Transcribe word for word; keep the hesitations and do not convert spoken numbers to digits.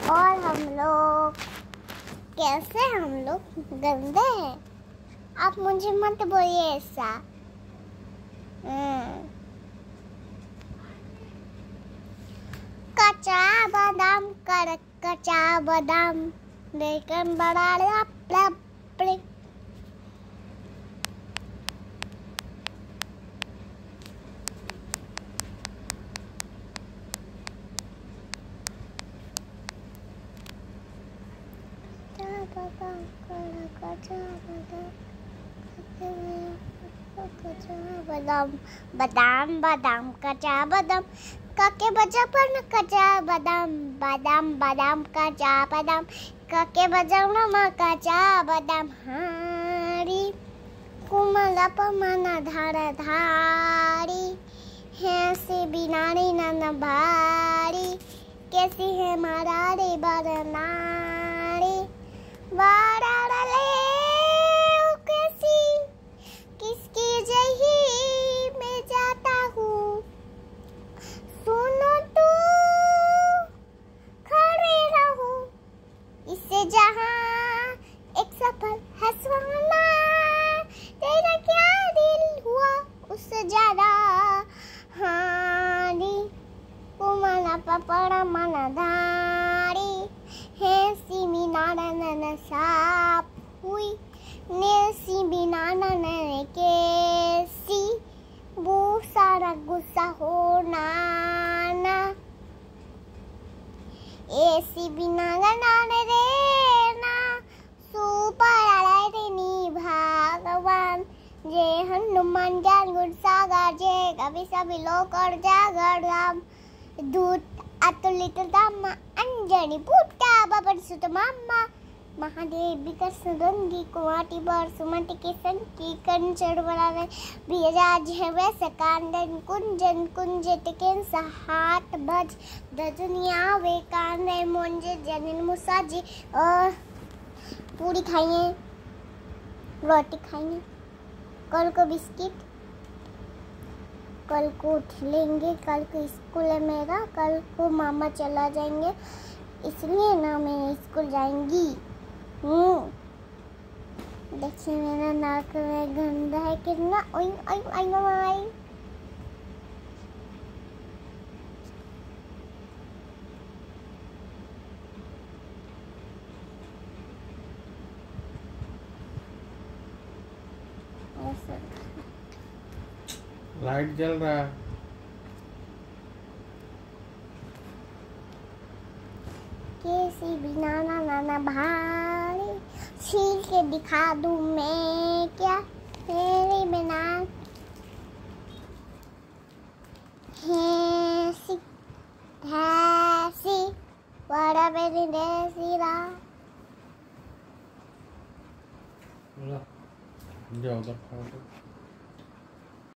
और हम लोग कैसे हम लोग गंदे हैं। आप मुझे मत बोलिए ऐसा। कच्चा बादाम कर कच्चा बादाम लेकर बड़ा लपड़े बादाम बादाम बादाम कच्चा बादाम काके बजा पर कच्चा बादाम बादाम बादाम कच्चा बादाम काके बजा नमा कच्चा बादाम हारी कुमला पमना धारा धारी है से बिनारी नन भारी कैसी है मारारी बरनारी वाराले कैसी किसकी जही में जाता हूँ सुनो तू खड़े रहो इससे जहाँ एक सफल है सुहाना तेरा क्या दिल हुआ उससे ज्यादा हारी कुमला पपड़ा मना धारी है सिमी नाना नन साप हुई नेसी बिना नन कैसी वो सारा गुस्सा हो नाना ऐसी बिना नाने रेना सुपर आलाइनी भगवान जय हनुमान ज्ञान गुण सागर जय कवि सभी लोग और जागर राम दूत अतुलित दामा अंजनी पुट्टा बाबर सुत मामा महादेव बिकर सुगंधी कुमाटी बर सुमति के संकी कंचर बनावे बिराज है वैसे कांदन कुंजन कुंजित के सहाट भज दजुनिया वे कांदे मोंजे जनिल मुसाजी और पूरी खाइए रोटी खाइए कल को बिस्किट कल को उठ लेंगे कल को स्कूल है मेरा कल को मामा चला जाएंगे इसलिए ना मैं स्कूल जाएंगी। हम्म देखिए मेरा नाक में गंदा है कितना ओई ओई ओई ओई लाइट जल रहा है। कैसी बिना नाना भारी छील के दिखा दूं मैं क्या तेरे बिना हैसी हैसी बड़ा बेरी देसी रा जाओ उधर खाओ।